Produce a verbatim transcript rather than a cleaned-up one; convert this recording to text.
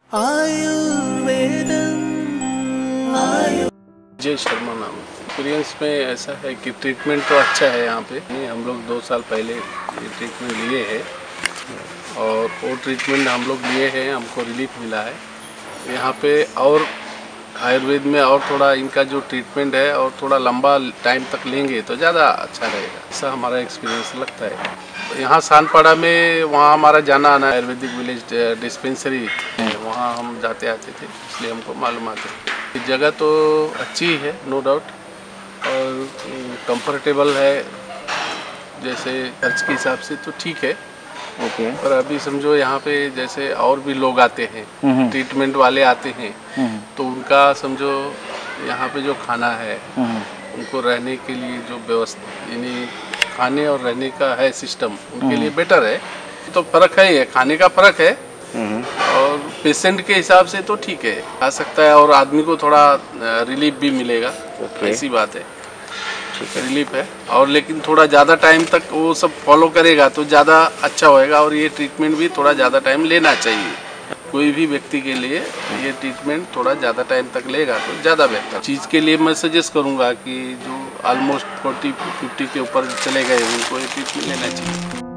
आयुर्वेदम आयु जय शर्मा नाम। एक्सपीरियंस में ऐसा है कि ट्रीटमेंट तो अच्छा है यहाँ पे। हम लोग दो साल पहले ये ट्रीटमेंट लिए हैं और वो ट्रीटमेंट हम लोग लिए हैं, हमको रिलीफ मिला है यहाँ पे। और आयुर्वेद में और थोड़ा इनका जो ट्रीटमेंट है और थोड़ा लंबा टाइम तक लेंगे तो ज़्यादा अच्छा रहेगा, ऐसा हमारा एक्सपीरियंस लगता है। यहाँ सानपाड़ा में वहाँ हमारा जाना आना आयुर्वेदिक विलेज डिस्पेंसरी है, वहाँ हम जाते आते थे, इसलिए हमको मालूमात है। जगह तो अच्छी है नो डाउट और कंफर्टेबल है, जैसे खर्च के हिसाब से तो ठीक है। Okay okay. पर अभी समझो यहाँ पे जैसे और भी लोग आते हैं, ट्रीटमेंट वाले आते हैं, तो उनका समझो यहाँ पे जो खाना है उनको रहने के लिए जो व्यवस्था यानी खाने और रहने का है सिस्टम उनके लिए बेटर है। तो फर्क है, ये खाने का फर्क है और पेशेंट के हिसाब से तो ठीक है, आ सकता है और आदमी को थोड़ा रिलीफ भी मिलेगा। okay. ऐसी बात है, रिलीफ है। और लेकिन थोड़ा ज़्यादा टाइम तक वो सब फॉलो करेगा तो ज़्यादा अच्छा होएगा और ये ट्रीटमेंट भी थोड़ा ज़्यादा टाइम लेना चाहिए। कोई भी व्यक्ति के लिए ये ट्रीटमेंट थोड़ा ज़्यादा टाइम तक लेगा तो ज़्यादा बेहतर चीज़ के लिए मैं सजेस्ट करूँगा कि जो ऑलमोस्ट फोर्टी फिफ्टी के ऊपर चले गए उनको ये ट्रीटमेंट लेना चाहिए।